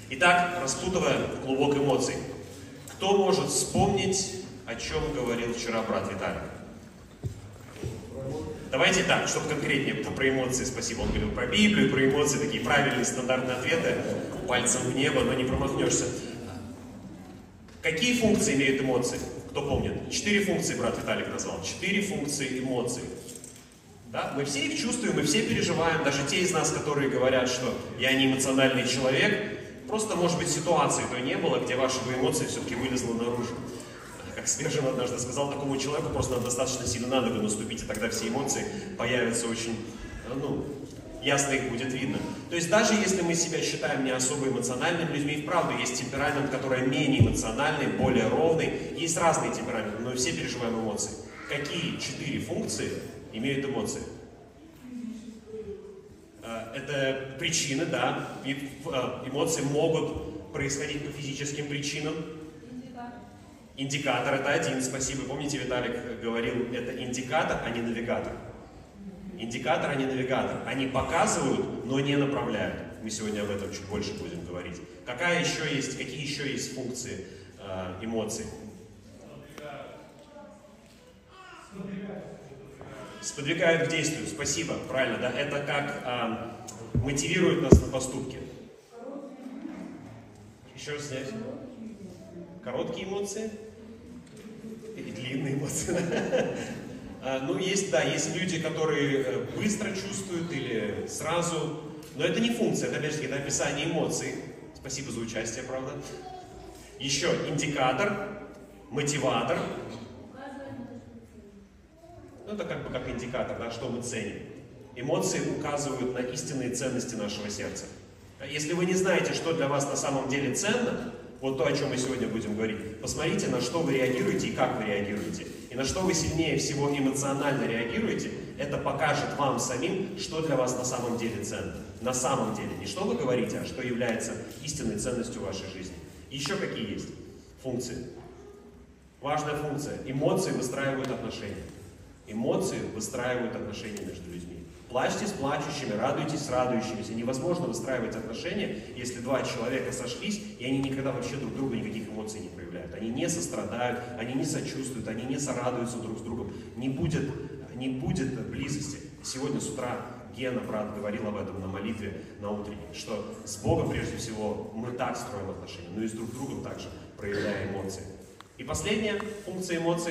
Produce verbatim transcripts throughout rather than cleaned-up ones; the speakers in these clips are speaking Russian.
Итак, распутывая клубок эмоций, кто может вспомнить, о чем говорил вчера брат Виталий? Давайте так, чтобы конкретнее про эмоции, спасибо, он говорил про Библию, про эмоции, такие правильные стандартные ответы, пальцем в небо, но не промахнешься. Какие функции имеют эмоции? Кто помнит? Четыре функции брат Виталик назвал. Четыре функции эмоций. Да? Мы все их чувствуем, мы все переживаем, даже те из нас, которые говорят, что я не эмоциональный человек, просто, может быть, ситуации той не было, где ваши эмоции все-таки вылезло наружу. Как Свержин однажды сказал, такому человеку просто надо достаточно сильно на ногу наступить, и тогда все эмоции появятся очень, ну, ясно их будет видно. То есть даже если мы себя считаем не особо эмоциональными людьми, и вправду есть темперамент, который менее эмоциональный, более ровный, есть разные темпераменты, но мы все переживаем эмоции. Какие четыре функции имеют эмоции? Это причины, да, эмоции могут происходить по физическим причинам. Индикатор это один, спасибо. Помните, Виталик говорил, это индикатор, а не навигатор. Индикатор, а не навигатор. Они показывают, но не направляют. Мы сегодня об этом чуть больше будем говорить. Какая еще есть, какие еще есть функции э, эмоций? Сподвигают к действию. Спасибо, правильно, да? Это как э, мотивирует нас на поступки. Еще раз снять. Короткие эмоции и длинные эмоции. Ну, есть, да, есть люди, которые быстро чувствуют или сразу, но это не функция, это, опять же, это описание эмоций. Спасибо за участие, правда. Еще индикатор, мотиватор. Ну, это как бы как индикатор, да, что мы ценим. Эмоции указывают на истинные ценности нашего сердца. Если вы не знаете, что для вас на самом деле ценно, вот то, о чем мы сегодня будем говорить, посмотрите, на что вы реагируете и как вы реагируете. И на что вы сильнее всего эмоционально реагируете, это покажет вам самим, что для вас на самом деле ценно. На самом деле. Не что вы говорите, а что является истинной ценностью вашей жизни. Еще какие есть функции? Важная функция. Эмоции выстраивают отношения. Эмоции выстраивают отношения между людьми. Плачьте с плачущими, радуйтесь с радующимися. Невозможно выстраивать отношения, если два человека сошлись, и они никогда вообще друг другу никаких эмоций не проявляют. Они не сострадают, они не сочувствуют, они не сорадуются друг с другом. Не будет, не будет близости. Сегодня с утра Гена, брат, говорил об этом на молитве, на утренней, что с Богом, прежде всего, мы так строим отношения, но и с друг другом также проявляя эмоции. И последняя функция эмоций,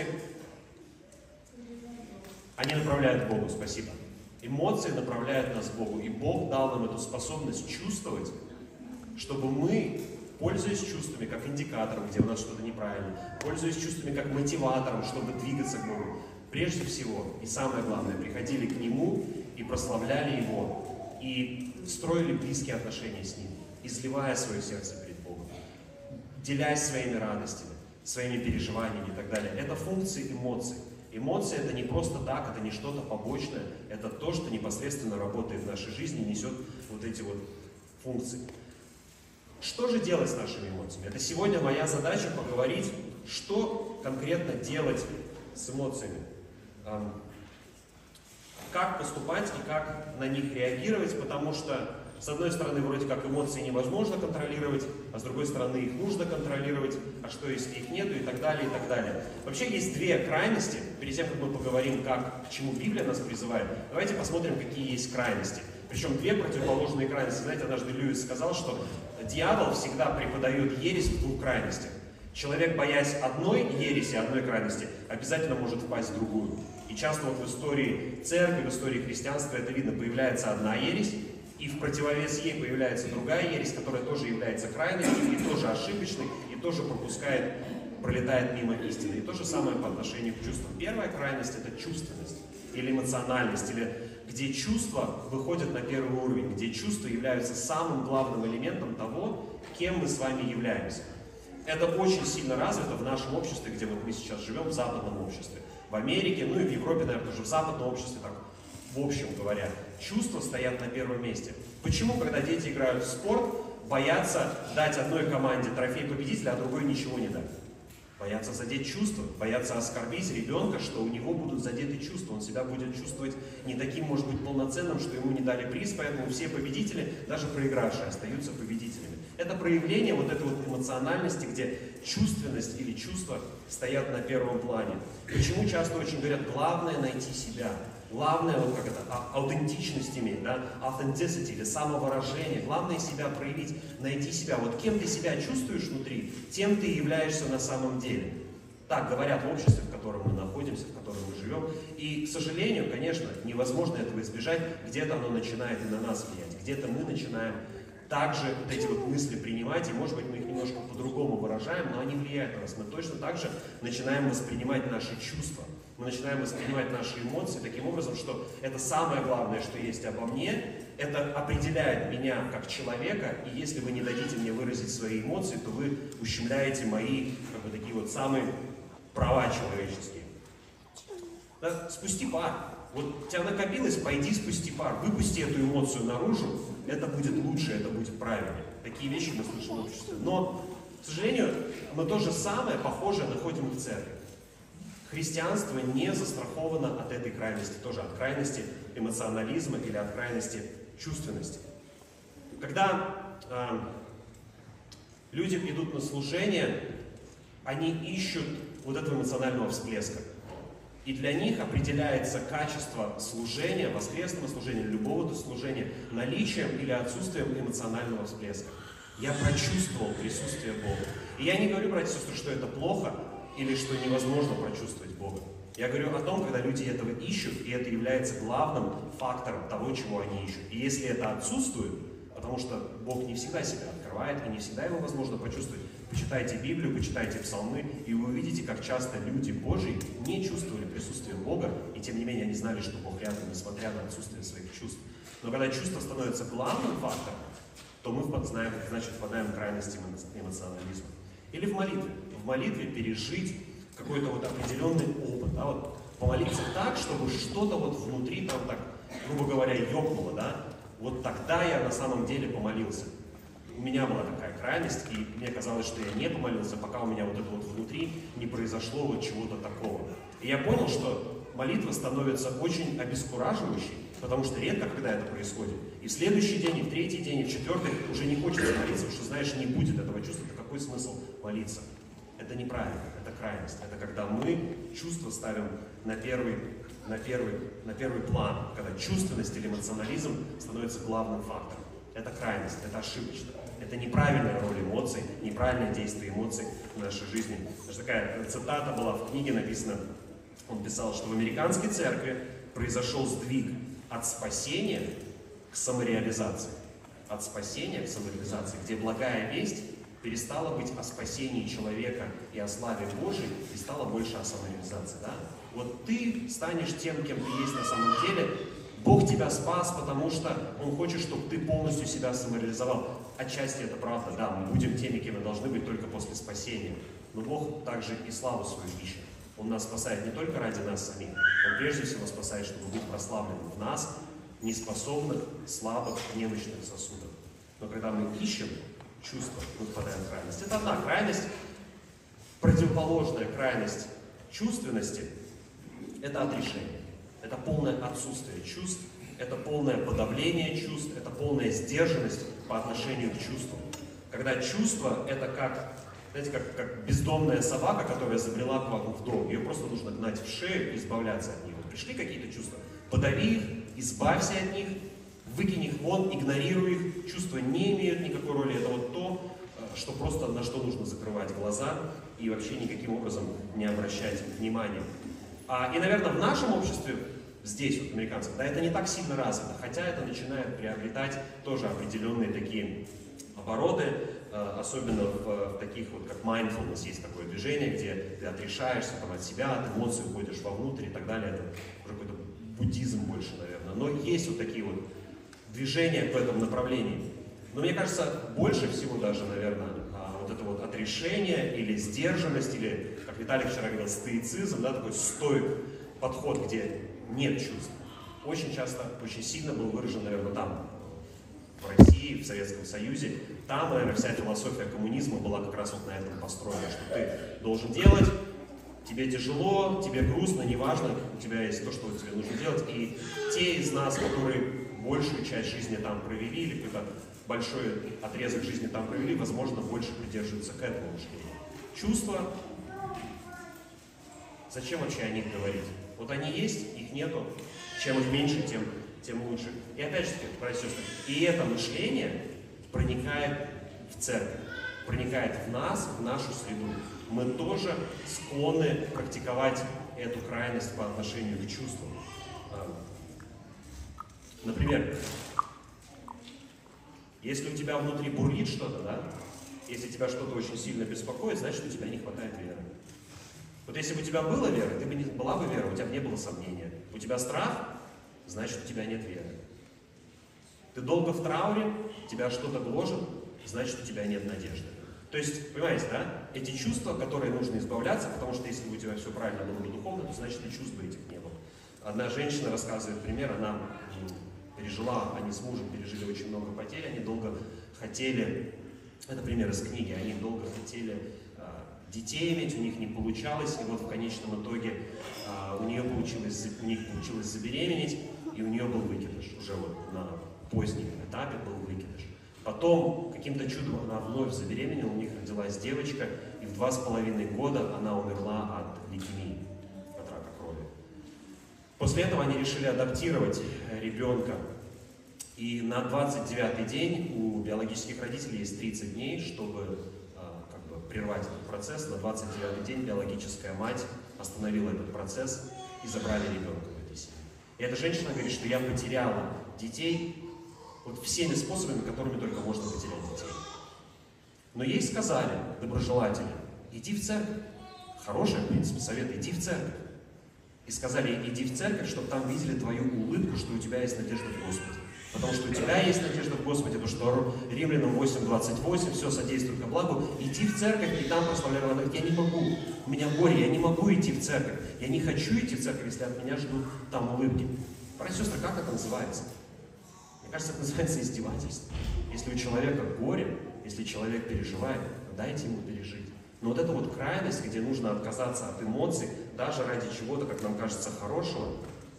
они направляют к Богу, спасибо. Эмоции направляют нас к Богу, и Бог дал нам эту способность чувствовать, чтобы мы, пользуясь чувствами как индикатором, где у нас что-то неправильно, пользуясь чувствами как мотиватором, чтобы двигаться к Богу, прежде всего, и самое главное, приходили к Нему и прославляли Его, и строили близкие отношения с Ним, изливая свое сердце перед Богом, делясь своими радостями, своими переживаниями и так далее. Это функции эмоций. Эмоции это не просто так, это не что-то побочное, это то, что непосредственно работает в нашей жизни и несет вот эти вот функции. Что же делать с нашими эмоциями? Это сегодня моя задача поговорить, что конкретно делать с эмоциями. Как поступать и как на них реагировать, потому что с одной стороны, вроде как эмоции невозможно контролировать, а с другой стороны, их нужно контролировать, а что если их нету и так далее, и так далее. Вообще есть две крайности. Перед тем, как мы поговорим, как, к чему Библия нас призывает, давайте посмотрим, какие есть крайности. Причем две противоположные крайности. Знаете, однажды Льюис сказал, что дьявол всегда преподает ересь в двух крайностях. Человек, боясь одной ереси, одной крайности, обязательно может впасть в другую. И часто вот в истории церкви, в истории христианства это видно, появляется одна ересь, и в противовес ей появляется другая ересь, которая тоже является крайней, и тоже ошибочной, и тоже пропускает, пролетает мимо истины. И то же самое по отношению к чувствам. Первая крайность – это чувственность или эмоциональность, или где чувства выходят на первый уровень, где чувства являются самым главным элементом того, кем мы с вами являемся. Это очень сильно развито в нашем обществе, где вот мы сейчас живем, в западном обществе. В Америке, ну и в Европе, наверное, тоже в западном обществе, так, в общем говоря, чувства стоят на первом месте. Почему, когда дети играют в спорт, боятся дать одной команде трофей победителя, а другой ничего не дать? Боятся задеть чувства, боятся оскорбить ребенка, что у него будут задеты чувства, он себя будет чувствовать не таким, может быть, полноценным, что ему не дали приз, поэтому все победители, даже проигравшие, остаются победителями. Это проявление вот этой вот эмоциональности, где чувственность или чувства стоят на первом плане. Почему часто очень говорят, главное найти себя. Главное, вот как это, аутентичность иметь, да, authenticity или самовыражение. Главное себя проявить, найти себя. Вот кем ты себя чувствуешь внутри, тем ты являешься на самом деле. Так говорят в обществе, в котором мы находимся, в котором мы живем. И, к сожалению, конечно, невозможно этого избежать. Где-то оно начинает и на нас влиять. Где-то мы начинаем также вот эти вот мысли принимать, и, может быть, мы их немножко по-другому выражаем, но они влияют на нас. Мы точно так же начинаем воспринимать наши чувства. Мы начинаем воспринимать наши эмоции таким образом, что это самое главное, что есть обо мне, это определяет меня как человека, и если вы не дадите мне выразить свои эмоции, то вы ущемляете мои, как бы, такие вот самые права человеческие. Да? Спусти пар. Вот у тебя накопилось, пойди спусти пар, выпусти эту эмоцию наружу, это будет лучше, это будет правильнее. Такие вещи мы слышим в обществе. Но, к сожалению, мы то же самое, похожее, находим в церкви. Христианство не застраховано от этой крайности, тоже от крайности эмоционализма или от крайности чувственности. Когда э, люди идут на служение, они ищут вот этого эмоционального всплеска. И для них определяется качество служения, воскресного служения, любого служения, наличием или отсутствием эмоционального всплеска. Я прочувствовал присутствие Бога. И я не говорю, братья и сестры, что это плохо или что невозможно прочувствовать Бога. Я говорю о том, когда люди этого ищут, и это является главным фактором того, чего они ищут. И если это отсутствует, потому что Бог не всегда себя открывает, и не всегда его возможно почувствовать, почитайте Библию, почитайте Псалмы, и вы увидите, как часто люди Божьи не чувствовали присутствие Бога, и тем не менее они знали, что Бог рядом, несмотря на отсутствие своих чувств. Но когда чувство становится главным фактором, то мы знаем, значит, впадаем в крайность эмоционализма. Или в молитве. В молитве пережить какой-то вот определенный опыт. Да? Вот помолиться так, чтобы что-то вот внутри там так, грубо говоря, ёкнуло, да? Вот тогда я на самом деле помолился. У меня была такая крайность, и мне казалось, что я не помолился, пока у меня вот это вот внутри не произошло вот чего-то такого. И я понял, что молитва становится очень обескураживающей, потому что редко, когда это происходит. И в следующий день, и в третий день, и в четвертый уже не хочется молиться, потому что, знаешь, не будет этого чувства, то какой смысл молиться? Это неправильно, это крайность. Это когда мы чувства ставим на первый, на первый, на первый план, когда чувственность или эмоционализм становится главным фактором. Это крайность, это ошибочно. Это неправильная роль эмоций, неправильное действие эмоций в нашей жизни. Даже такая цитата была в книге написана, он писал, что в американской церкви произошел сдвиг от спасения к самореализации. От спасения к самореализации, где благая весть перестала быть о спасении человека и о славе Божией, и стала больше о самореализации. Да? Вот ты станешь тем, кем ты есть на самом деле. Бог тебя спас, потому что Он хочет, чтобы ты полностью себя самореализовал. Отчасти это правда, да, мы будем теми, кем мы должны быть только после спасения. Но Бог также и славу свою ищет. Он нас спасает не только ради нас самих, Он прежде всего спасает, чтобы быть прославленным в нас, неспособных, слабых, немощных сосудах. Но когда мы ищем чувства, мы впадаем в крайность. Это одна крайность. Противоположная крайность чувственности – это отрешение. Это полное отсутствие чувств, это полное подавление чувств, это полная сдержанность по отношению к чувствам. Когда чувство – это как, знаете, как, как бездомная собака, которая забрела к вам в дом. Ее просто нужно гнать в шею и избавляться от них. Пришли какие-то чувства, подави их, избавься от них, выкинь их вон, игнорируй их. Чувства не имеют никакой роли. Это вот то, что просто на что нужно закрывать глаза и вообще никаким образом не обращать внимания. А, и, наверное, в нашем обществе, здесь, вот, американцев, да, это не так сильно развито, хотя это начинает приобретать тоже определенные такие обороты, особенно в, в таких вот, как mindfulness, есть такое движение, где ты отрешаешься там, от себя, от эмоций уходишь вовнутрь и так далее. Это уже какой-то буддизм больше, наверное. Но есть вот такие вот движения в этом направлении. Но мне кажется, больше всего даже, наверное, вот это вот отрешение или сдержанность, или, как Виталий вчера говорил, стоицизм, да, такой стоик подход, где нет чувств. Очень часто, очень сильно был выражен, наверное, там, в России, в Советском Союзе. Там, наверное, вся философия коммунизма была как раз вот на этом построена, что ты должен делать, тебе тяжело, тебе грустно, неважно, у тебя есть то, что тебе нужно делать. И те из нас, которые большую часть жизни там провели, или какое-то большой отрезок жизни там провели, возможно, больше придерживаются к этому мышлению. Чувства, зачем вообще о них говорить? Вот они есть, их нету. Чем их меньше, тем, тем лучше. И опять же, братья и сестры, и это мышление проникает в церковь, проникает в нас, в нашу среду. Мы тоже склонны практиковать эту крайность по отношению к чувствам. Например, если у тебя внутри бурлит что-то, да, если тебя что-то очень сильно беспокоит, значит, у тебя не хватает веры. Вот если бы у тебя была вера, ты бы не, была бы вера, у тебя бы не было сомнения. У тебя страх, значит, у тебя нет веры. Ты долго в трауре, тебя что-то гложет, значит, у тебя нет надежды. То есть, понимаете, да, эти чувства, которые нужно избавляться, потому что если бы у тебя все правильно было бы духовно, то значит, и чувств бы этих не было. Одна женщина рассказывает пример, она пережила, они с мужем пережили очень много потерь, они долго хотели, это пример из книги, они долго хотели детей иметь, у них не получалось, и вот в конечном итоге а, у нее получилось, у них получилось забеременеть, и у нее был выкидыш, уже вот на позднем этапе был выкидыш. Потом каким-то чудом она вновь забеременела, у них родилась девочка, и в два с половиной года она умерла от лейкемии, от рака крови. После этого они решили адаптировать ребенка, и на двадцать девятый день у биологических родителей есть тридцать дней, чтобы прервать этот процесс. На двадцать девятый день биологическая мать остановила этот процесс и забрали ребенка в этой семье. И эта женщина говорит, что я потеряла детей вот всеми способами, которыми только можно потерять детей. Но ей сказали, доброжелатели, иди в церковь. Хороший, в принципе, совет, иди в церковь. И сказали, иди в церковь, чтобы там видели твою улыбку, что у тебя есть надежда в Господе. Потому что у тебя есть надежда в Господе, потому что Римлянам восемь двадцать восемь, все содействует ко благу. Иди в церковь и там прославляй. Она говорит, я не могу, у меня горе, я не могу идти в церковь. Я не хочу идти в церковь, если от меня ждут там улыбки. Братья и сестры, как это называется? Мне кажется, это называется издевательство. Если у человека горе, если человек переживает, дайте ему пережить. Но вот эта вот крайность, где нужно отказаться от эмоций, даже ради чего-то, как нам кажется, хорошего,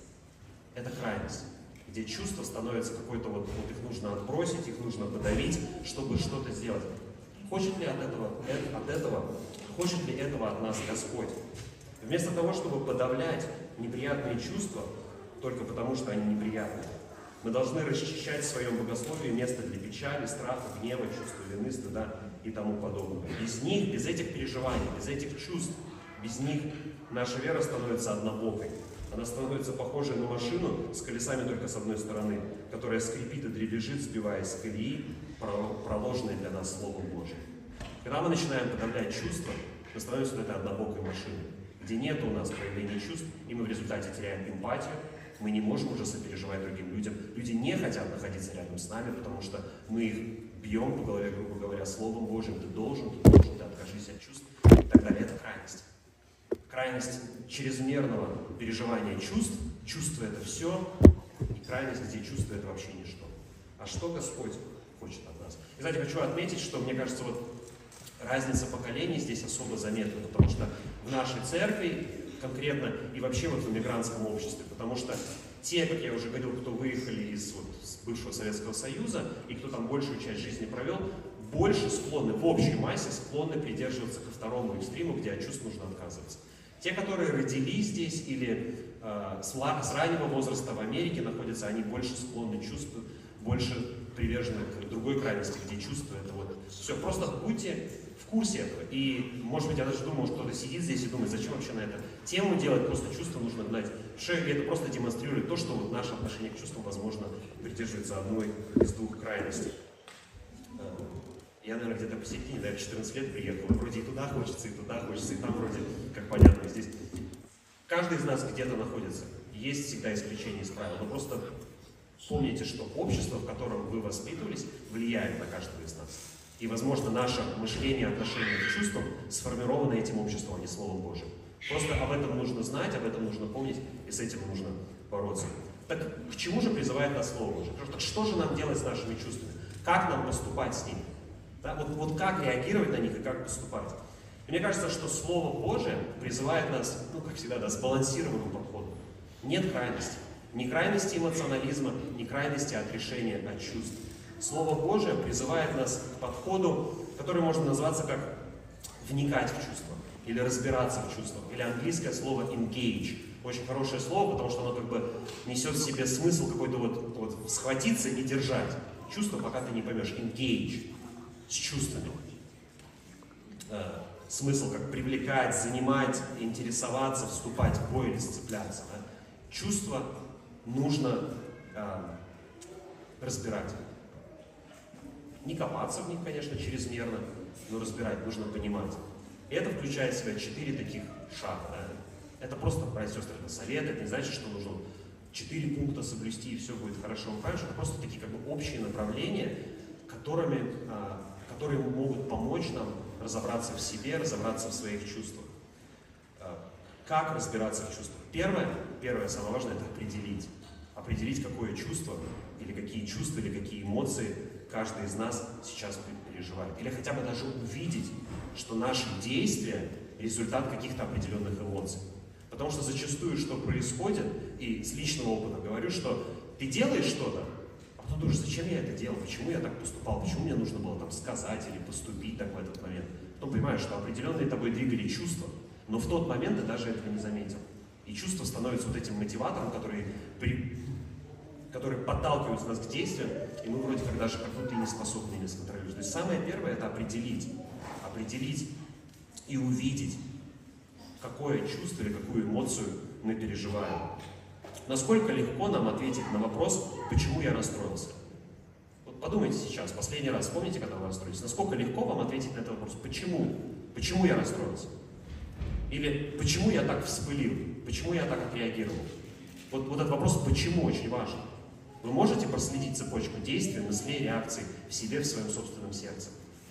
это крайность. Где чувства становятся какой-то вот, вот их нужно отбросить, их нужно подавить, чтобы что-то сделать. Хочет ли от этого, от этого, хочет ли этого от нас Господь? Вместо того, чтобы подавлять неприятные чувства, только потому что они неприятные, мы должны расчищать в своем богословии место для печали, страха, гнева, чувства вины, стыда и тому подобное. Без них, без этих переживаний, без этих чувств, без них наша вера становится однобокой. Она становится похожей на машину с колесами только с одной стороны, которая скрипит и дребезжит, сбиваясь с колеи, проложенной для нас Словом Божьим. Когда мы начинаем подавлять чувства, мы становимся вот этой однобокой машиной, где нет у нас проявления чувств, и мы в результате теряем эмпатию, мы не можем уже сопереживать другим людям. Люди не хотят находиться рядом с нами, потому что мы их бьем по голове, грубо говоря, Словом Божьим. Ты должен, ты должен, ты откажись от чувств и так далее. Это крайность. Крайность чрезмерного переживания чувств, чувство это все, и крайность, где чувство это вообще ничто. А что Господь хочет от нас? И, кстати, хочу отметить, что, мне кажется, вот разница поколений здесь особо заметна, потому что в нашей церкви конкретно и вообще вот в иммигрантском обществе, потому что те, как я уже говорил, кто выехали из вот, с бывшего Советского Союза и кто там большую часть жизни провел, больше склонны, в общей массе склонны придерживаться ко второму экстриму, где от чувств нужно отказываться. Те, которые родились здесь или э, с, с раннего возраста в Америке находятся, они больше склонны чувствовать, больше привержены к другой крайности, где чувства это вот все. Просто будьте в курсе этого. И, может быть, я даже думал, что кто-то сидит здесь и думает, зачем вообще на эту тему делать, просто чувства нужно гнать в шею. И это просто демонстрирует то, что вот наше отношение к чувствам, возможно, придерживается одной из двух крайностей. Я, наверное, где-то посередине, да, я в четырнадцать лет приехал, и вроде и туда хочется, и туда хочется, и там вроде, как понятно, здесь. Каждый из нас где-то находится. Есть всегда исключение из правил. Но просто помните, что общество, в котором вы воспитывались, влияет на каждого из нас. И, возможно, наше мышление, отношение к чувствам сформировано этим обществом, а не Словом Божьим. Просто об этом нужно знать, об этом нужно помнить, и с этим нужно бороться. Так к чему же призывает нас Слово Божье? Так что же нам делать с нашими чувствами? Как нам поступать с ними? Да, вот, вот как реагировать на них и как поступать? И мне кажется, что Слово Божие призывает нас, ну, как всегда, да, сбалансированному подходу. Нет крайности. Ни крайности эмоционализма, ни крайности отрешения от чувств. Слово Божие призывает нас к подходу, который можно назваться как вникать в чувства, или разбираться в чувствах, или английское слово engage. Очень хорошее слово, потому что оно как бы несет в себе смысл какой-то вот, вот схватиться и держать чувство, пока ты не поймешь. Engage с чувствами. Э, смысл как привлекать, занимать, интересоваться, вступать в бой или сцепляться. Да? Чувства нужно э, разбирать. Не копаться в них, конечно, чрезмерно, но разбирать нужно понимать. И это включает в себя четыре таких шага. Да? Это просто, братья и сестры, это совет, это не значит, что нужно четыре пункта соблюсти и все будет хорошо. Вы понимаете, это просто такие как бы общие направления, которыми, а, которые могут помочь нам разобраться в себе, разобраться в своих чувствах. А, как разбираться в чувствах? Первое, первое, самое важное, это определить. Определить, какое чувство, или какие чувства, или какие эмоции каждый из нас сейчас переживает. Или хотя бы даже увидеть, что наши действия – результат каких-то определенных эмоций. Потому что зачастую, что происходит, и с личного опыта говорю, что ты делаешь что-то, а потом думаешь, зачем я это делал, почему я так поступал, почему мне нужно было там сказать или поступить так в этот момент. Потом понимаешь, что определенные тобой двигали чувства, но в тот момент ты даже этого не заметил. И чувства становятся вот этим мотиватором, который, при, который подталкивает нас к действиям, и мы вроде как даже как будто и не способны ими сконтролировать. То есть самое первое – это определить. Определить и увидеть, какое чувство или какую эмоцию мы переживаем. Насколько легко нам ответить на вопрос, почему я расстроился? Вот подумайте сейчас, последний раз, помните, когда вы расстроились? Насколько легко вам ответить на этот вопрос, почему? Почему я расстроился? Или почему я так вспылил? Почему я так отреагировал? Вот, вот этот вопрос «почему» очень важен. Вы можете проследить цепочку действий, мыслей, реакций в себе, в своем собственном сердце?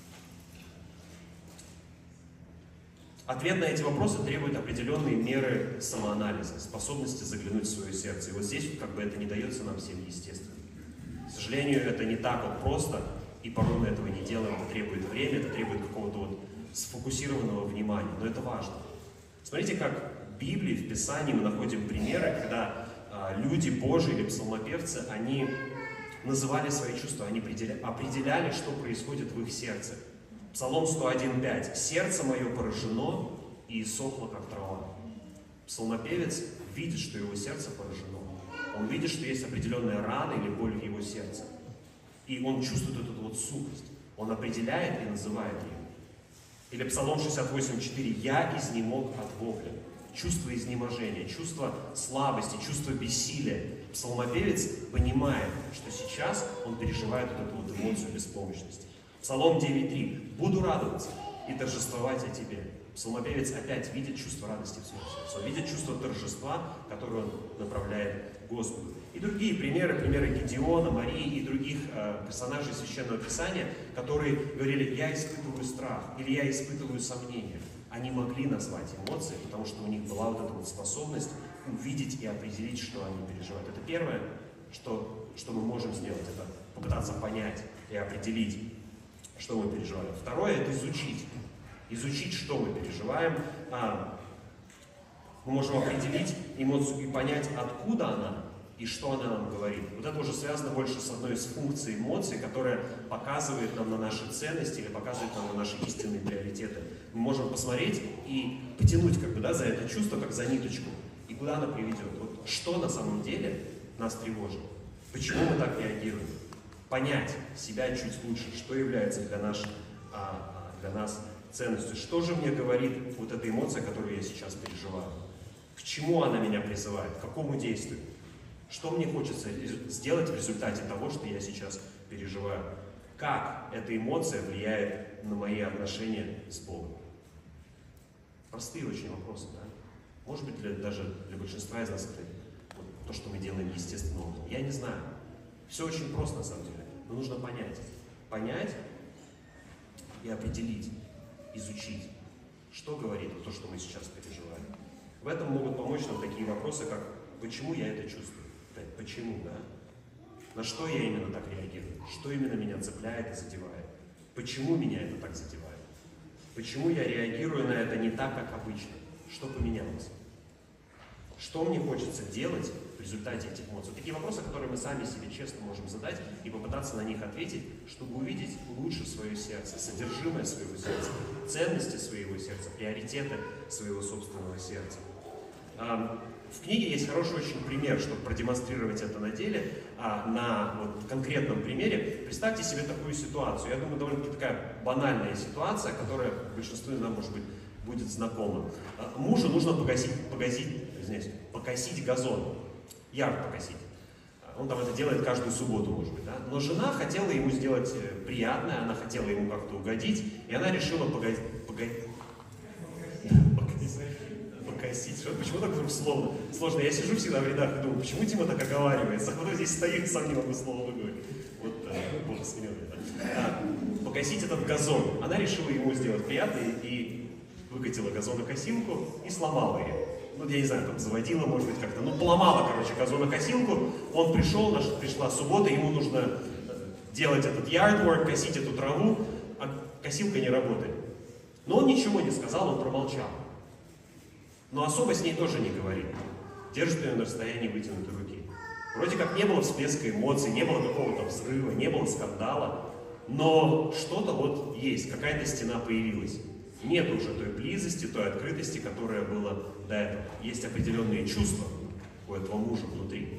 Ответ на эти вопросы требует определенные меры самоанализа, способности заглянуть в свое сердце. И вот здесь как бы это не дается нам всем естественно. К сожалению, это не так вот просто, и порой мы этого не делаем. Это требует времени, это требует какого-то вот сфокусированного внимания. Но это важно. Смотрите, как в Библии, в Писании мы находим примеры, когда а, люди Божьи или псалмопевцы, они называли свои чувства, они определяли, определяли, что происходит в их сердце. Псалом сто один пять. «Сердце мое поражено и иссохло, как трава». Псалмопевец видит, что его сердце поражено. Он видит, что есть определенная рана или боль в его сердце. И он чувствует эту вот сухость. Он определяет и называет ее. Или Псалом шестьдесят восемь четыре. «Я изнемог от вопля». Чувство изнеможения, чувство слабости, чувство бессилия. Псалмопевец понимает, что сейчас он переживает вот эту вот эмоцию беспомощности. Псалом девять три. «Буду радоваться и торжествовать о тебе». Псалмопевец опять видит чувство радости в своем сердце. Он видит чувство торжества, которое он направляет к Господу. И другие примеры, примеры Гедеона, Марии и других э, персонажей Священного Писания, которые говорили: «Я испытываю страх» или «Я испытываю сомнения». Они могли назвать эмоции, потому что у них была вот эта вот способность увидеть и определить, что они переживают. Это первое, что, что мы можем сделать, это попытаться понять и определить, что мы переживаем. Второе – это изучить. Изучить, что мы переживаем. А, мы можем определить эмоцию и понять, откуда она и что она нам говорит. Вот это уже связано больше с одной из функций эмоций, которая показывает нам на наши ценности или показывает нам на наши истинные приоритеты. Мы можем посмотреть и потянуть как бы, да, за это чувство, как за ниточку. И куда она приведет. Вот что на самом деле нас тревожит. Почему мы так реагируем. Понять себя чуть лучше, что является для нас, а, для нас ценностью. Что же мне говорит вот эта эмоция, которую я сейчас переживаю? К чему она меня призывает? К какому действию? Что мне хочется сделать в результате того, что я сейчас переживаю? Как эта эмоция влияет на мои отношения с Богом? Простые очень вопросы, да? Может быть, для, даже для большинства из нас это вот, то, что мы делаем естественным образом. Я не знаю. Все очень просто на самом деле. Но нужно понять. Понять и определить, изучить, что говорит то, что мы сейчас переживаем. В этом могут помочь нам такие вопросы, как «почему я это чувствую?» Почему, да? На что я именно так реагирую? Что именно меня цепляет и задевает? Почему меня это так задевает? Почему я реагирую на это не так, как обычно? Что поменялось? Что мне хочется делать в результате этих эмоций? Вот такие вопросы, которые мы сами себе честно можем задать и попытаться на них ответить, чтобы увидеть лучше свое сердце, содержимое своего сердца, ценности своего сердца, приоритеты своего собственного сердца. В книге есть хороший очень пример, чтобы продемонстрировать это на деле, на вот конкретном примере. Представьте себе такую ситуацию. Я думаю, довольно-таки такая банальная ситуация, которая большинству из нас, может быть, будет знакома. Мужу нужно погасить, погасить, извиняюсь, покосить газон, ярд покосить. Он там это делает каждую субботу, может быть, да? Но жена хотела ему сделать приятное, она хотела ему как-то угодить, и она решила погасить. Покосить. Что? Почему так вдруг слово сложно? Я сижу всегда в рядах и думаю, почему Дима так оговаривается? А потом здесь стоит, сам не могу слово выговорить. Вот Бог с ним. Покосить этот газон. Она решила ему сделать приятное и выкатила газонокосилку и сломала ее. Ну, я не знаю, там заводила, может быть, как-то. Ну, поломала, короче, газонокосилку. Он пришел, наша, пришла суббота, ему нужно делать этот yard work, косить эту траву, а косилка не работает. Но он ничего не сказал, он промолчал. Но особо с ней тоже не говорит. Держит ее на расстоянии вытянутой руки. Вроде как не было всплеска эмоций, не было какого-то взрыва, не было скандала. Но что-то вот есть, какая-то стена появилась. Нет уже той близости, той открытости, которая была до этого. Есть определенные чувства у этого мужа внутри.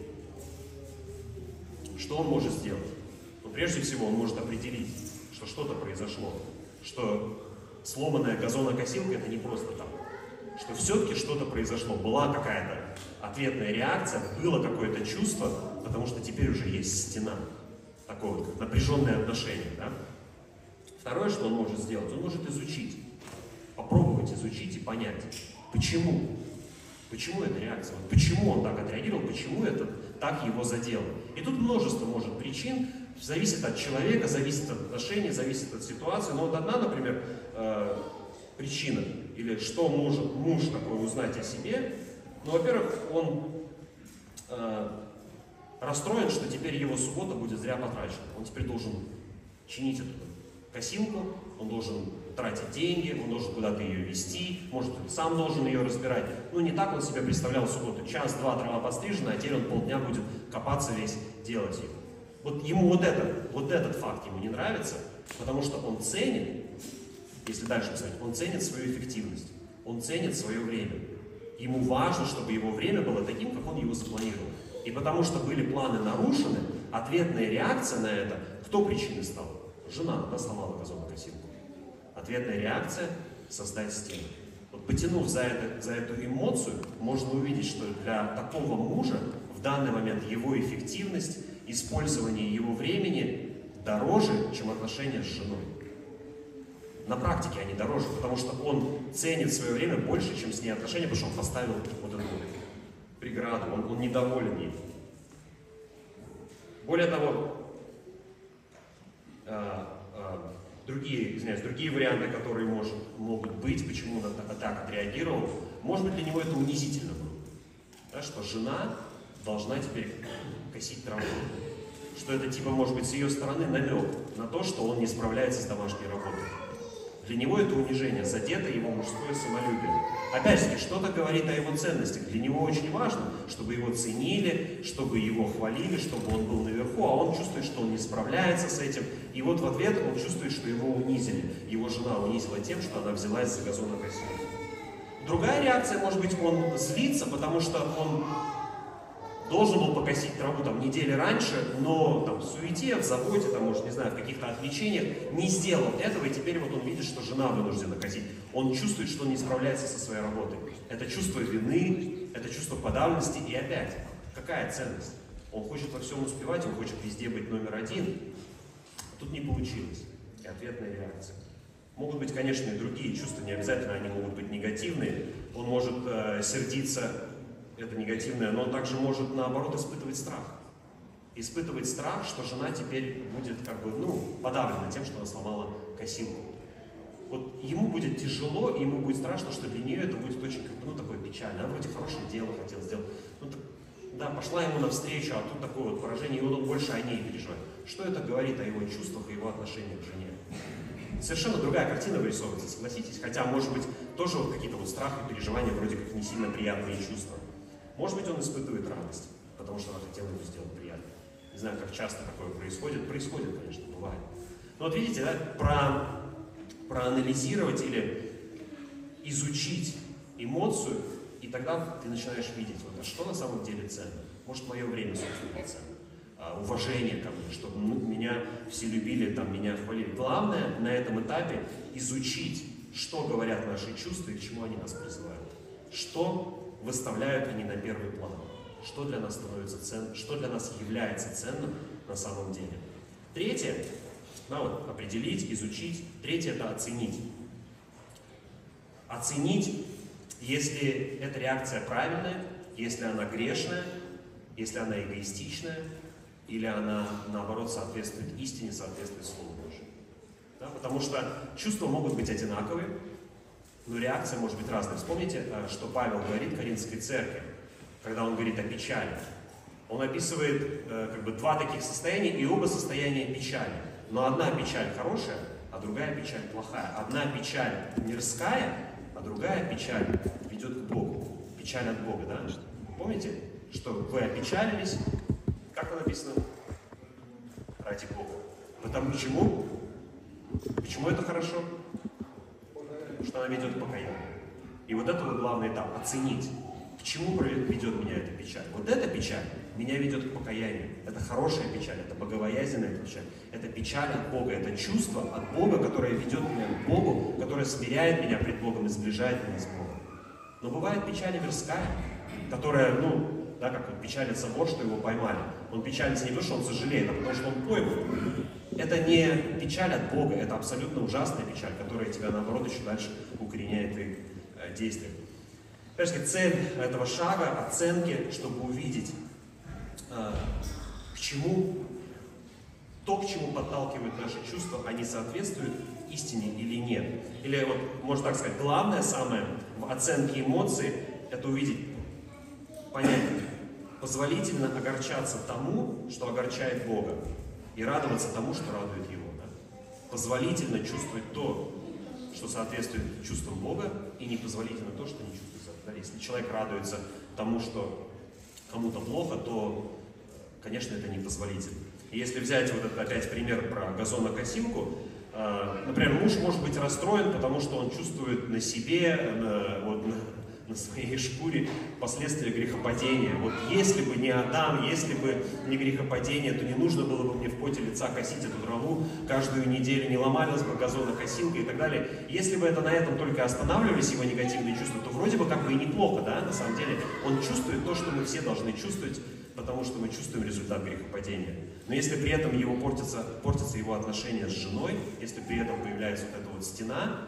Что он может сделать? Ну, прежде всего, он может определить, что что-то произошло. Что сломанная газонокосилка — это не просто так. Что все-таки что-то произошло, была какая-то ответная реакция, было какое-то чувство, потому что теперь уже есть стена, такое вот как напряженное отношение. Да? Второе, что он может сделать, он может изучить, попробовать изучить и понять, почему, почему эта реакция, вот почему он так отреагировал, почему это так его задело. И тут множество может причин, зависит от человека, зависит от отношений, зависит от ситуации. Но вот одна, например, э причина, или что может муж такое узнать о себе, ну, во-первых, он э, расстроен, что теперь его суббота будет зря потрачена. Он теперь должен чинить эту косилку, он должен тратить деньги, он должен куда-то ее везти, может, он сам должен ее разбирать. Ну, не так он себе представлял субботу. Час-два трава подстрижена, а теперь он полдня будет копаться весь, делать ее. Вот ему вот, это, вот этот факт ему не нравится, потому что он ценит, если дальше писать, он ценит свою эффективность, он ценит свое время. Ему важно, чтобы его время было таким, как он его запланировал. И потому что были планы нарушены, ответная реакция на это, кто причиной стал? Жена, она сломала газонокосилку. Ответная реакция — создать стену. Вот потянув за, это, за эту эмоцию, можно увидеть, что для такого мужа в данный момент его эффективность, использование его времени дороже, чем отношения с женой. На практике они дороже, потому что он ценит свое время больше, чем с ней отношения, потому что он поставил вот эту вот преграду, он, он недоволен ей. Более того, э, э, другие, извиняюсь, другие варианты, которые может, могут быть, почему он так, так отреагировал, может быть, для него это унизительно было. Да, что жена должна теперь косить траву. Что это типа, может быть, с ее стороны намек на то, что он не справляется с домашней работой. Для него это унижение, задето его мужское самолюбие. Опять же, что-то говорит о его ценностях. Для него очень важно, чтобы его ценили, чтобы его хвалили, чтобы он был наверху, а он чувствует, что он не справляется с этим. И вот в ответ он чувствует, что его унизили. Его жена унизила тем, что она взялась за газонокосилку. Другая реакция, может быть, он злится, потому что он должен был покосить траву там недели раньше, но там в суете, в заботе, там, может, не знаю, в каких-то отвлечениях не сделал этого, и теперь вот он видит, что жена вынуждена косить. Он чувствует, что он не справляется со своей работой. Это чувство вины, это чувство подавленности, и опять, какая ценность? Он хочет во всем успевать, он хочет везде быть номер один. Тут не получилось. И ответная реакция. Могут быть, конечно, и другие чувства, не обязательно они могут быть негативные. Он может э, сердиться, это негативное, но он также может, наоборот, испытывать страх. Испытывать страх, что жена теперь будет как бы, ну, подавлена тем, что она сломала косилку. Вот ему будет тяжело, и ему будет страшно, что для нее это будет очень, как бы, ну, такое печально. Она вроде хорошее дело хотела сделать. Ну, так, да, пошла ему навстречу, а тут такое вот поражение, и он больше о ней переживает. Что это говорит о его чувствах и его отношениях к жене? Совершенно другая картина вырисовывается, согласитесь? Хотя, может быть, тоже вот какие-то вот страхи, переживания, вроде как не сильно приятные чувства. Может быть, он испытывает радость, потому что она хотела ему сделать приятно. Не знаю, как часто такое происходит. Происходит, конечно, бывает. Но вот видите, да, про, проанализировать или изучить эмоцию, и тогда ты начинаешь видеть, вот, а что на самом деле ценно. Может, мое время, собственно, ценно. А, уважение ко мне, чтобы меня все любили, там, меня хвалили. Главное на этом этапе изучить, что говорят наши чувства и к чему они нас призывают. Что выставляют они на первый план. Что для нас становится ценным, что для нас является ценным на самом деле. Третье, да, вот, определить, изучить. Третье – это оценить. Оценить, если эта реакция правильная, если она грешная, если она эгоистичная, или она, наоборот, соответствует истине, соответствует Слову Божьему. Да, потому что чувства могут быть одинаковые, но реакция может быть разной. Вспомните, что Павел говорит Коринфской церкви, когда он говорит о печали. Он описывает э, как бы два таких состояния, и оба состояния печали. Но одна печаль хорошая, а другая печаль плохая. Одна печаль мирская, а другая печаль ведет к Богу. Печаль от Бога, да? Помните, что вы опечалились, как это написано? Ради Бога. Потому почему? Почему это хорошо? Потому что она ведет к покаянию. И вот это вот главный этап – оценить. К чему ведет меня эта печаль? Вот эта печаль меня ведет к покаянию. Это хорошая печаль, это богобоязненная печаль. Это печаль от Бога, это чувство от Бога, которое ведет меня к Богу, которое смиряет меня пред Богом и сближает меня с Богом. Но бывает печаль мирская, которая, ну, да, как он печалится вор, что его поймали. Он печалится не потому, что он сожалеет, а потому, что он пойман. Это не печаль от Бога, это абсолютно ужасная печаль, которая тебя, наоборот, еще дальше укореняет в твоих э, действиях. Понимаете, цель этого шага, оценки, чтобы увидеть, э, к чему, то, к чему подталкивают наши чувства, они соответствуют истине или нет. Или, вот, можно так сказать, главное самое в оценке эмоций, это увидеть, понять, позволительно огорчаться тому, что огорчает Бога, и радоваться тому, что радует Его. Да? Позволительно чувствовать то, что соответствует чувствам Бога, и непозволительно то, что не чувствует. Да? Если человек радуется тому, что кому-то плохо, то, конечно, это непозволительно. И если взять вот этот опять пример про газонокосилку, например, муж может быть расстроен, потому что он чувствует на себе, на, вот, на, на своей шкуре последствия грехопадения. Вот если бы не Адам, если бы не грехопадение, то не нужно было бы мне в поте лица косить эту траву, каждую неделю не ломалась бы газонокосилка и так далее. Если бы это на этом только останавливались его негативные чувства, то вроде бы как бы и неплохо, да, на самом деле. Он чувствует то, что мы все должны чувствовать, потому что мы чувствуем результат грехопадения. Но если при этом его портится, портятся его отношения с женой, если при этом появляется вот эта вот стена,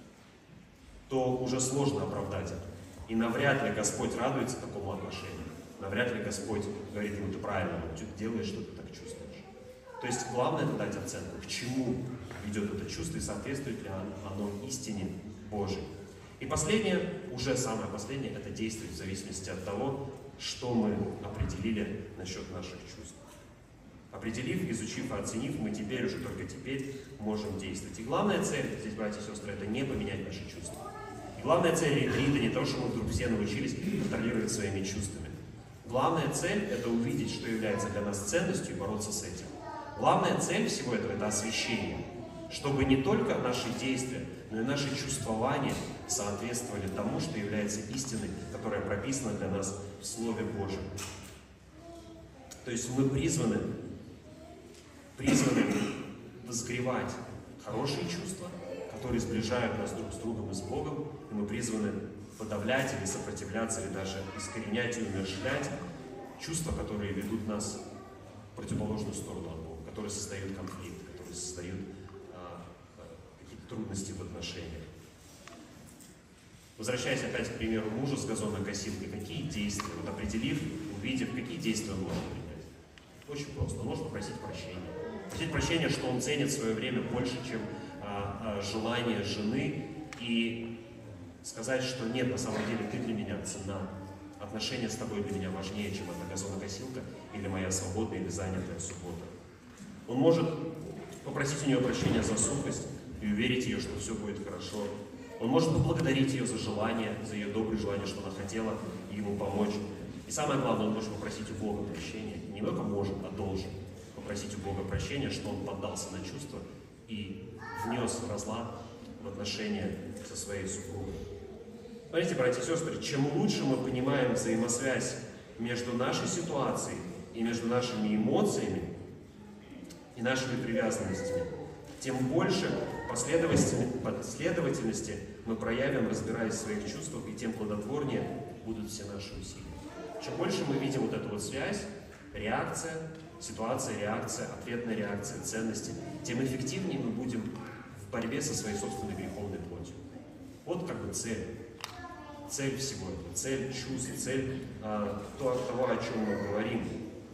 то уже сложно оправдать это. И навряд ли Господь радуется такому отношению. Навряд ли Господь говорит ему: ты правильно делаешь, что ты так чувствуешь. То есть главное это дать оценку, к чему ведет это чувство и соответствует ли оно истине Божией. И последнее, уже самое последнее, это действовать в зависимости от того, что мы определили насчет наших чувств. Определив, изучив и оценив, мы теперь, уже только теперь, можем действовать. И главная цель, здесь, братья и сестры, это не поменять наши чувства. И главная цель ретрита не то, что мы вдруг все научились контролировать своими чувствами. Главная цель – это увидеть, что является для нас ценностью, и бороться с этим. Главная цель всего этого – это освящение. Чтобы не только наши действия, но и наши чувствования соответствовали тому, что является истиной, которая прописана для нас в Слове Божьем. То есть мы призваны, призваны возгревать хорошие чувства, которые сближают нас друг с другом и с Богом, и мы призваны подавлять или сопротивляться, или даже искоренять и умерщвлять чувства, которые ведут нас в противоположную сторону от Бога, которые создают конфликт, которые создают а, а, какие-то трудности в отношениях. Возвращаясь опять к примеру мужа с газонокосилкой, какие действия, вот определив, увидев, какие действия он может принять? Очень просто. Он может попросить прощения. Просить прощения, что он ценит свое время больше, чем а, а, желание жены, и сказать, что нет, на самом деле ты для меня ценна. Отношения с тобой для меня важнее, чем эта газонокосилка или моя свободная или занятая суббота. Он может попросить у нее прощения за сухость и уверить ее, что все будет хорошо. Он может поблагодарить ее за желание, за ее доброе желание, что она хотела ему помочь. И самое главное, он должен попросить у Бога прощения. Не только может, а должен попросить у Бога прощения, что он поддался на чувства и внес разлад в отношения со своей супругой. Смотрите, братья и сестры, чем лучше мы понимаем взаимосвязь между нашей ситуацией и между нашими эмоциями и нашими привязанностями, тем больше последовательности мы проявим, разбираясь в своих чувствах, и тем плодотворнее будут все наши усилия. Чем больше мы видим вот эту вот связь, реакция, ситуация, реакция, ответная реакция, ценности, тем эффективнее мы будем в борьбе со своей собственной греховной плотью. Вот как бы цель. Цель всего этого, цель чувств, цель а, того, о чем мы говорим.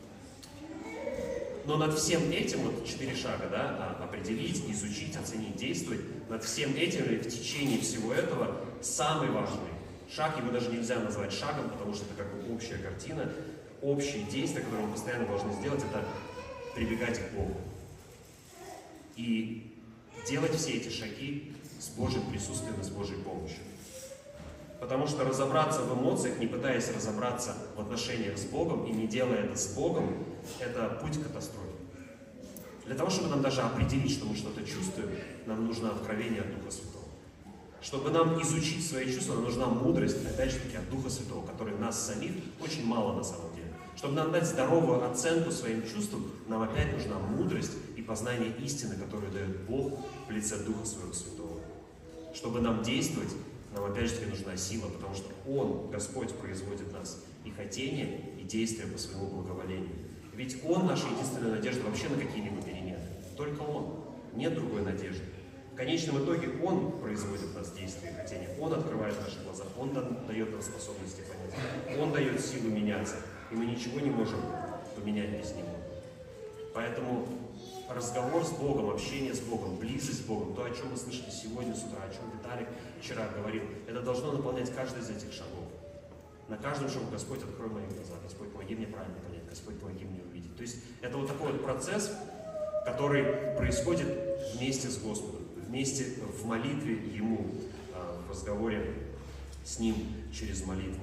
Но над всем этим, вот четыре шага, да, определить, изучить, оценить, действовать, над всем этим и в течение всего этого самый важный шаг, его даже нельзя назвать шагом, потому что это как бы общая картина, общие действия, которые мы постоянно должны сделать, это прибегать к Богу. И делать все эти шаги с Божьим присутствием и с Божьей помощью. Потому что разобраться в эмоциях, не пытаясь разобраться в отношениях с Богом и не делая это с Богом, это путь к катастрофе. Для того, чтобы нам даже определить, что мы что-то чувствуем, нам нужно откровение от Духа Святого. Чтобы нам изучить свои чувства, нам нужна мудрость, опять же таки, от Духа Святого, который нас самих очень мало на самом деле. Чтобы нам дать здоровую оценку своим чувствам, нам опять нужна мудрость и познание истины, которую дает Бог в лице Духа Своего Святого. Чтобы нам действовать, нам опять же таки нужна сила, потому что Он, Господь, производит в нас и хотение, и действия по своему благоволению. Ведь Он наша единственная надежда вообще на какие-либо перемены. Только Он. Нет другой надежды. В конечном итоге Он производит в нас действия и хотения. Он открывает наши глаза. Он дает нам способности понять. Он дает силу меняться. И мы ничего не можем поменять без Него. Поэтому разговор с Богом, общение с Богом, близость с Богом, то, о чем мы слышали сегодня с утра, о чем Виталик вчера говорил, это должно наполнять каждый из этих шагов. На каждом шагу: Господь, открой мои глаза, Господь, помоги мне правильно понять, Господь, помоги мне увидеть. То есть это вот такой вот процесс, который происходит вместе с Господом, вместе в молитве Ему, в разговоре с Ним через молитву.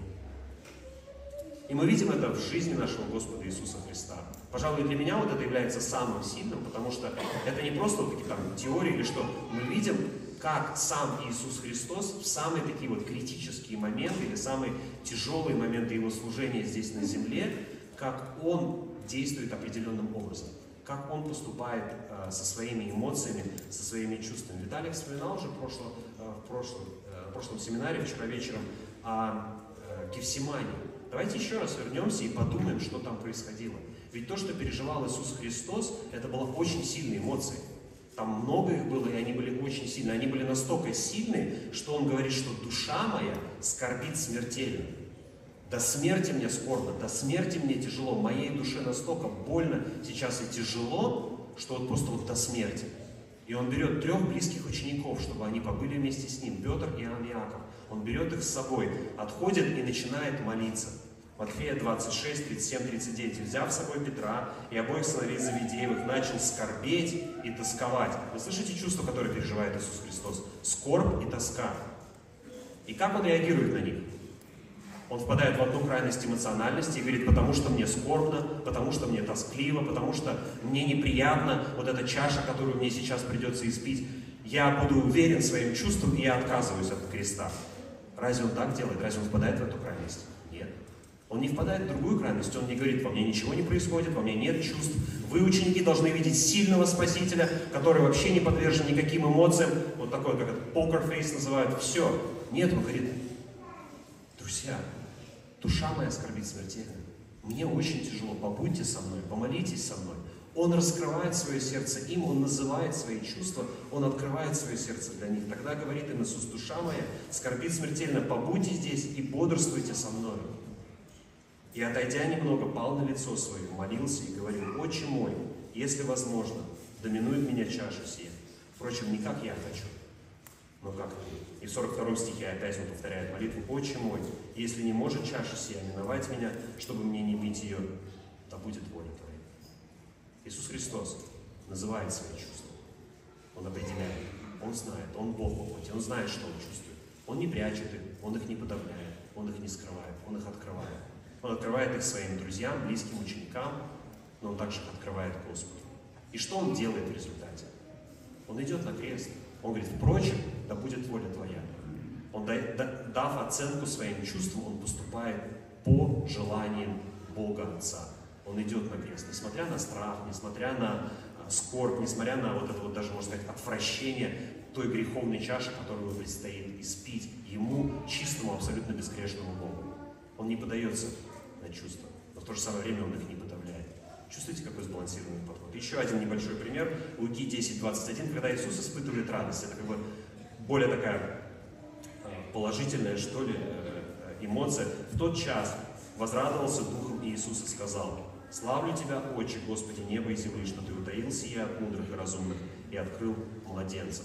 И мы видим это в жизни нашего Господа Иисуса Христа. Пожалуй, для меня вот это является самым сильным, потому что это не просто вот такие там теории или что. Мы видим, как сам Иисус Христос в самые такие вот критические моменты или самые тяжелые моменты Его служения здесь на земле, как Он действует определенным образом, как Он поступает э, со своими эмоциями, со своими чувствами. Виталий вспоминал уже в прошлом, э, в прошлом, э, в прошлом семинаре вчера вечером о э, Гефсимане. Давайте еще раз вернемся и подумаем, что там происходило. Ведь то, что переживал Иисус Христос, это было очень сильные эмоции. Там много их было, и они были очень сильные. Они были настолько сильные, что Он говорит, что душа моя скорбит смертельно. До смерти мне скорбно, до смерти мне тяжело. Моей душе настолько больно сейчас и тяжело, что вот просто вот до смерти. И Он берет трех близких учеников, чтобы они побыли вместе с Ним, Петр, Иоанн и Иаков. Он берет их с собой, отходит и начинает молиться. Матфея двадцать шесть, тридцать семь, тридцать девять. Взяв с собой Петра и обоих сыновей Завидеевых, начал скорбеть и тосковать. Вы слышите чувство, которое переживает Иисус Христос? Скорбь и тоска. И как Он реагирует на них? Он впадает в одну крайность эмоциональности и говорит: потому что мне скорбно, потому что мне тоскливо, потому что мне неприятно вот эта чаша, которую мне сейчас придется испить. Я буду уверен своим чувствам, и я отказываюсь от креста. Разве Он так делает? Разве Он впадает в эту крайность? Нет. Он не впадает в другую крайность. Он не говорит: во мне ничего не происходит, во мне нет чувств. Вы, ученики, должны видеть сильного Спасителя, который вообще не подвержен никаким эмоциям. Вот такой, как это, poker face называют. Все. Нет, Он говорит: друзья, душа моя скорбит смертельно. Мне очень тяжело. Побудьте со мной, помолитесь со мной. Он раскрывает свое сердце им, Он называет свои чувства, Он открывает свое сердце для них. Тогда говорит им Иисус: душа моя скорбит смертельно, побудьте здесь и бодрствуйте со мной. И, отойдя немного, пал на лицо свое, молился и говорил: Отче мой, если возможно, доминует меня чаша сия. Впрочем, не как я хочу, но как ты. И в сорок втором стихе опять он повторяет молитву: Отче мой, если не может чаша сия миновать меня, чтобы мне не пить ее, да будет воля Твоя. Иисус Христос называет свои чувства. Он определяет, Он знает, Он Бог по плоти, Он знает, что Он чувствует. Он не прячет их, Он их не подавляет, Он их не скрывает, Он их открывает. Он открывает их своим друзьям, близким ученикам, но он также открывает Господу. И что он делает в результате? Он идет на крест. Он говорит: впрочем, да будет воля твоя. Он, дав оценку своим чувствам, он поступает по желаниям Бога Отца. Он идет на крест, несмотря на страх, несмотря на скорбь, несмотря на вот это вот даже, можно сказать, отвращение той греховной чаши, которую ему предстоит испить, ему, чистому, абсолютно безгрешному Богу. Он не поддается на чувства, но в то же самое время он их не подавляет. Чувствуете, какой сбалансированный подход? Еще один небольшой пример. Луки десять двадцать один, когда Иисус испытывает радость. Это как бы более такая положительная, что ли, эмоция. В тот час возрадовался Духом Иисус и сказал: «Славлю Тебя, Отче, Господи, небо и земли, что Ты утаил сие от мудрых и разумных и открыл младенцев».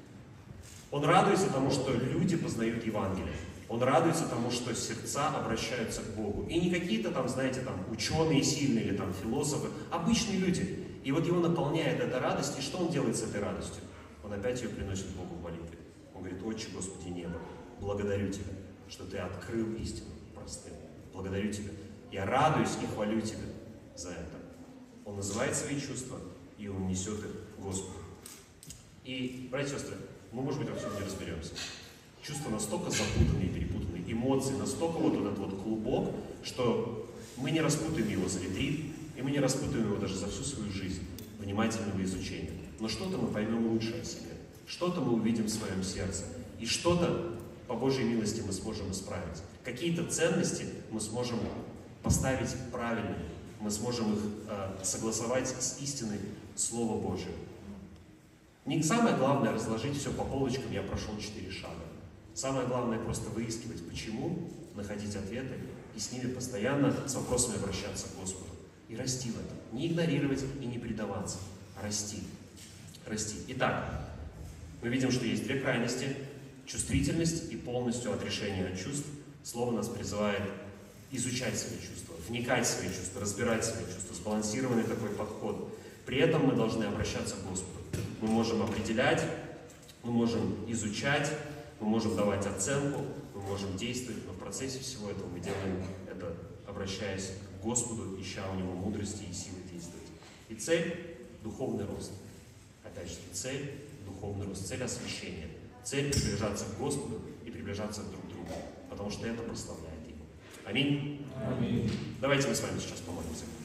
Он радуется тому, что люди познают Евангелие. Он радуется тому, что сердца обращаются к Богу. И не какие-то там, знаете, там ученые сильные или там философы, обычные люди. И вот его наполняет эта радость. И что он делает с этой радостью? Он опять ее приносит Богу в молитве. Он говорит: «Отче, Господи, небо, благодарю Тебя, что Ты открыл истину простым. Благодарю Тебя. Я радуюсь и хвалю Тебя за это». Он называет свои чувства, и он несет их Господу. И, братья и сестры, мы, может быть, во всем не разберемся. Чувства настолько запутанные и перепутанные, эмоции настолько вот этот вот клубок, что мы не распутаем его за ретрит, и мы не распутаем его даже за всю свою жизнь внимательного изучения. Но что-то мы поймем лучше о себе, что-то мы увидим в своем сердце, и что-то, по Божьей милости, мы сможем исправить. Какие-то ценности мы сможем поставить правильно, мы сможем их э, согласовать с истиной Слова Божьего. Не самое главное разложить все по полочкам, я прошел четыре шага. Самое главное просто выискивать, почему, находить ответы и с ними постоянно с вопросами обращаться к Господу. И расти в этом. Не игнорировать и не предаваться, а расти. Расти. Итак, мы видим, что есть две крайности. Чувствительность и полностью отрешение от чувств. Слово нас призывает изучать свои чувства, вникать в свои чувства, разбирать свои чувства. Сбалансированный такой подход. При этом мы должны обращаться к Господу. Мы можем определять, мы можем изучать, мы можем давать оценку, мы можем действовать, но в процессе всего этого мы делаем это, обращаясь к Господу, ища у Него мудрости и силы действовать. И цель – духовный рост. Опять же, цель – духовный рост, цель освящения. Цель – приближаться к Господу и приближаться друг к другу, потому что это прославляет Его. Аминь. Аминь. Давайте мы с вами сейчас помолимся.